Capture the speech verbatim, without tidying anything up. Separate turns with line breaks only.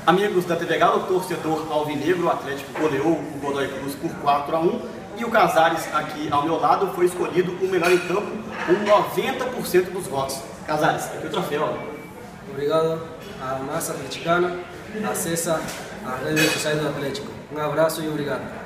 Amigos da T V Galo, o torcedor alvinegro, o Atlético goleou o Godoy Cruz por quatro a um e o Casares, aqui ao meu lado, foi escolhido o melhor em campo com noventa por cento dos votos. Casares, aqui o troféu. Ó.
Obrigado à massa atleticana, acessa às redes sociais do Atlético. Um abraço e obrigado.